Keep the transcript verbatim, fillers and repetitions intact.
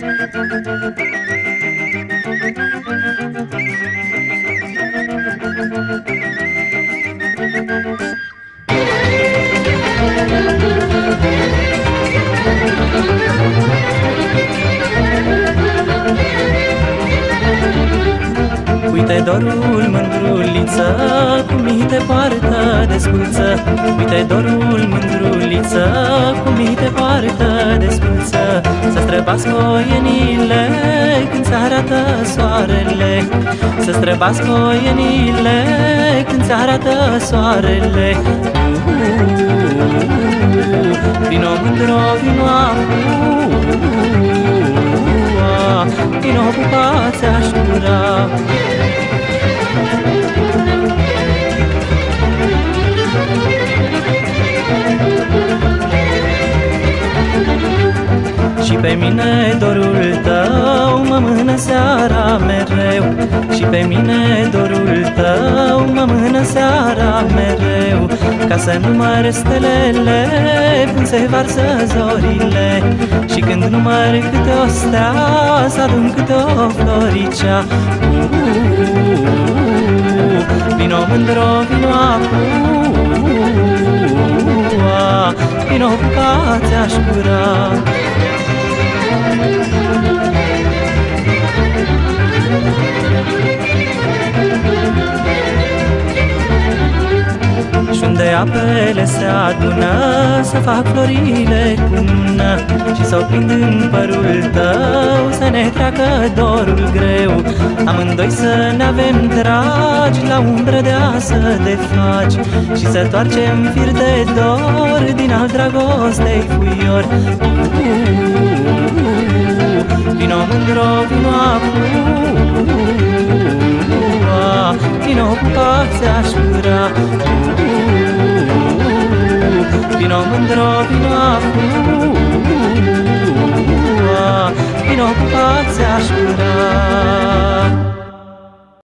Uite dorul, mândruliță, cum mi te poartă de sculță. Uite dorul, mândruliță, cum mi te poartă de sculță. Să străbască oienile când se arată soarele. Să străbască oienile când se arată soarele. Vino mândro, vino acum, vino pupați-aș cura. Și pe mine dorul tău mă mână seara mereu. Și pe mine dorul tău mă mână seara mereu. Ca să număr stelele când se varsă zorile. Și când număr câte o stea, să adun câte o floricea. Vino mândro, vino acum, vino pupați-aș cura. Și-unde apele se adună, să fac florile cu mână. Și să o prind în părul tău, să ne treacă dorul greu. Amândoi să ne avem dragi, la umbră de asă de faci. Și să toarcem fir de dor, din al dragostei fuior. Vino mândro, vino acum, vino pupați-aș cura. Vino mândro, vino acum,